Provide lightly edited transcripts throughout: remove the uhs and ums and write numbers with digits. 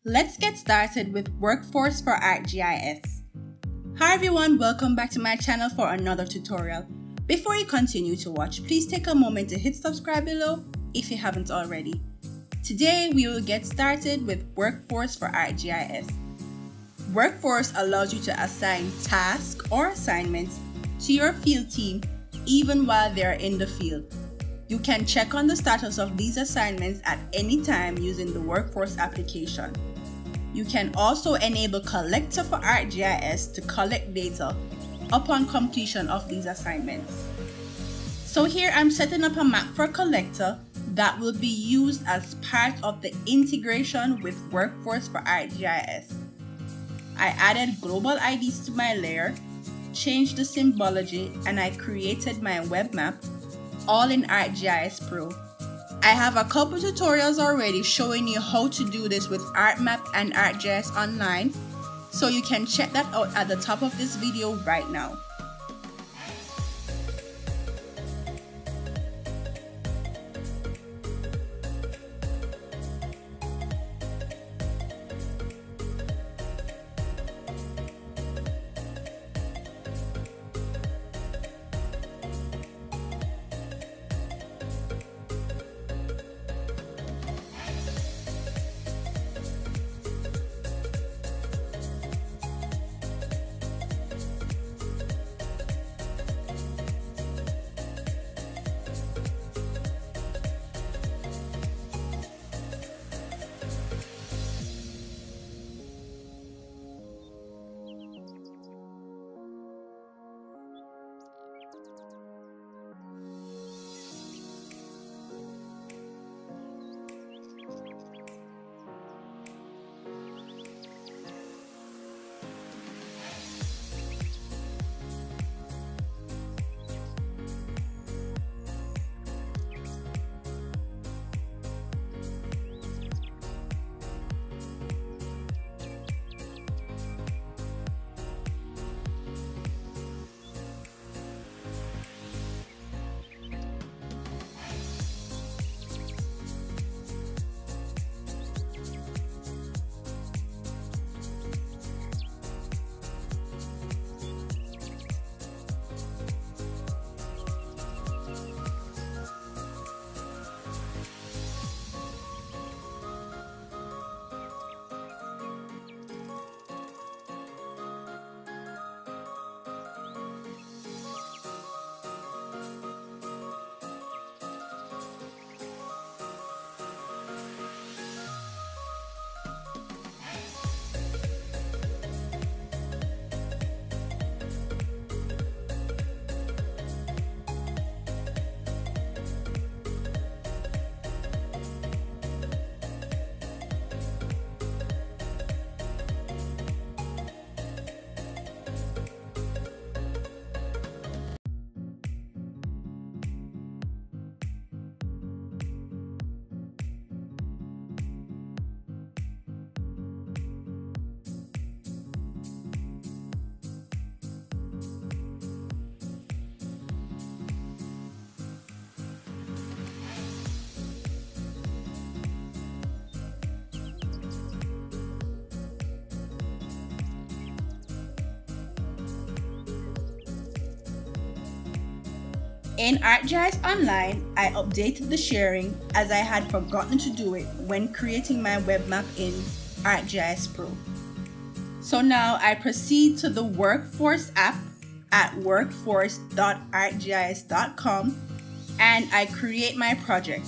Let's get started with Workforce for ArcGIS. Hi everyone, welcome back to my channel for another tutorial. Before you continue to watch, please take a moment to hit subscribe below if you haven't already. Today we will get started with Workforce for ArcGIS. Workforce allows you to assign tasks or assignments to your field team even while they are in the field. You can check on the status of these assignments at any time using the Workforce application. You can also enable Collector for ArcGIS to collect data upon completion of these assignments. So here I'm setting up a map for Collector that will be used as part of the integration with Workforce for ArcGIS. I added global IDs to my layer, changed the symbology, and I created my web map, all in ArcGIS Pro. I have a couple tutorials already showing you how to do this with ArcMap and ArcGIS Online, so you can check that out at the top of this video right now. In ArcGIS Online, I updated the sharing as I had forgotten to do it when creating my web map in ArcGIS Pro. So now I proceed to the Workforce app at workforce.arcgis.com and I create my project.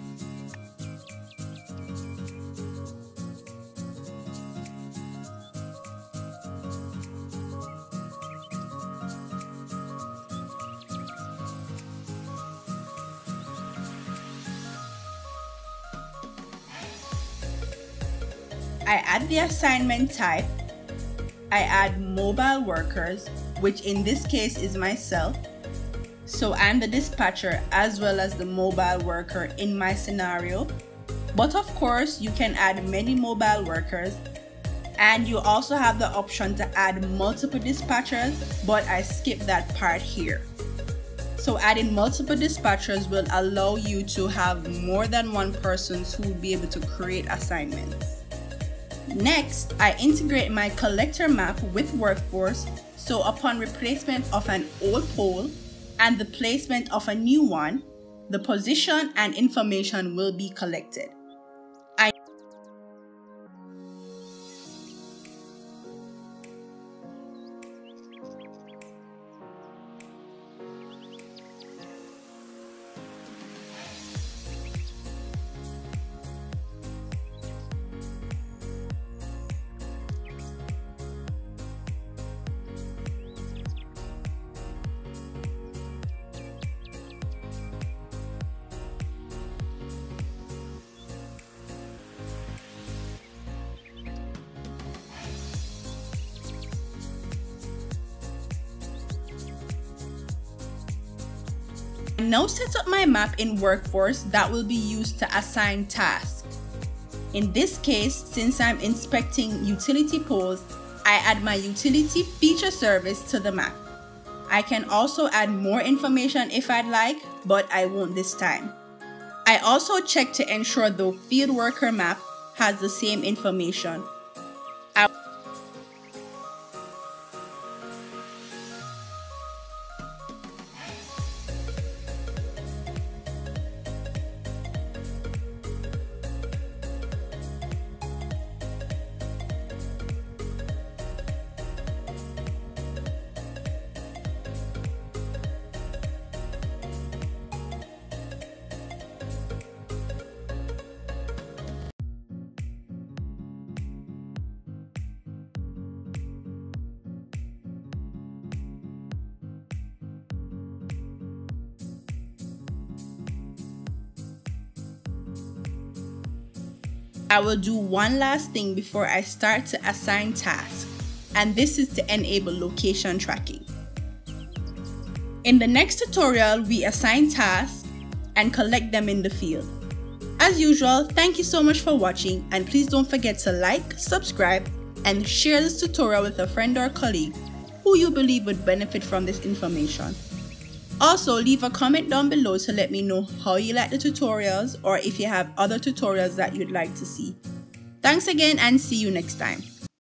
I add the assignment type, I add mobile workers, which in this case is myself, so I'm the dispatcher as well as the mobile worker in my scenario, but of course you can add many mobile workers, and you also have the option to add multiple dispatchers, but I skip that part here. So adding multiple dispatchers will allow you to have more than one person who will be able to create assignments. Next, I integrate my collector map with Workforce, so upon replacement of an old pole and the placement of a new one, the position and information will be collected. Now set up my map in Workforce that will be used to assign tasks. In this case, since I'm inspecting utility poles, I add my utility feature service to the map. I can also add more information if I'd like, but I won't this time. I also check to ensure the field worker map has the same information. I will do one last thing before I start to assign tasks, and this is to enable location tracking. In the next tutorial, we assign tasks and collect them in the field. As usual, thank you so much for watching, and please don't forget to like, subscribe, and share this tutorial with a friend or colleague who you believe would benefit from this information. Also, leave a comment down below to let me know how you like the tutorials or if you have other tutorials that you'd like to see. Thanks again and see you next time.